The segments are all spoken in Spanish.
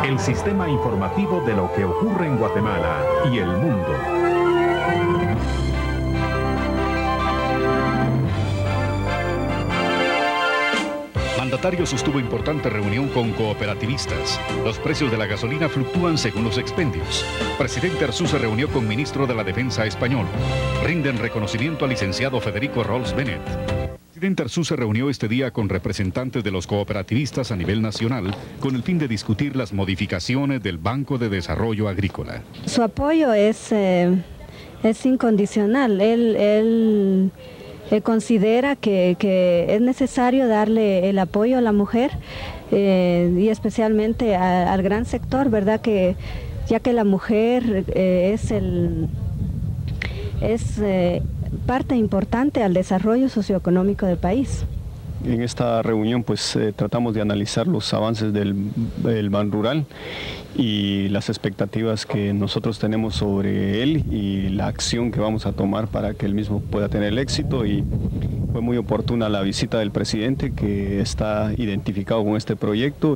el sistema informativo de lo que ocurre en Guatemala y el mundo. Mandatario sostuvo importante reunión con cooperativistas. Los precios de la gasolina fluctúan según los expendios. Presidente Arzú se reunió con ministro de la Defensa español. Rinden reconocimiento al licenciado Federico Rols Benet. Presidente Arzú se reunió este día con representantes de los cooperativistas a nivel nacional con el fin de discutir las modificaciones del Banco de Desarrollo Agrícola. Su apoyo es incondicional. Él considera que es necesario darle el apoyo a la mujer y especialmente al gran sector, ¿verdad? Ya que la mujer es parte importante al desarrollo socioeconómico del país. En esta reunión pues tratamos de analizar los avances del Ban Rural y las expectativas que nosotros tenemos sobre él y la acción que vamos a tomar para que él mismo pueda tener el éxito, y fue muy oportuna la visita del presidente, que está identificado con este proyecto.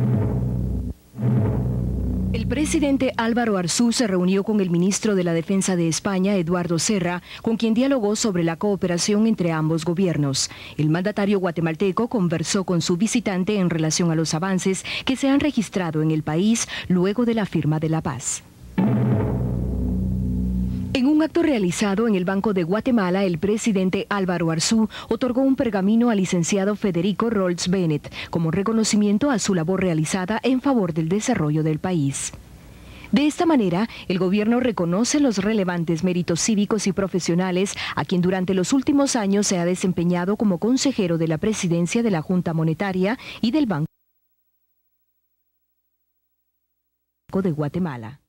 El presidente Álvaro Arzú se reunió con el ministro de la Defensa de España, Eduardo Serra, con quien dialogó sobre la cooperación entre ambos gobiernos. El mandatario guatemalteco conversó con su visitante en relación a los avances que se han registrado en el país luego de la firma de la paz. En un acto realizado en el Banco de Guatemala, el presidente Álvaro Arzú otorgó un pergamino al licenciado Federico Rols Benet como reconocimiento a su labor realizada en favor del desarrollo del país. De esta manera, el gobierno reconoce los relevantes méritos cívicos y profesionales a quien durante los últimos años se ha desempeñado como consejero de la presidencia de la Junta Monetaria y del Banco de Guatemala.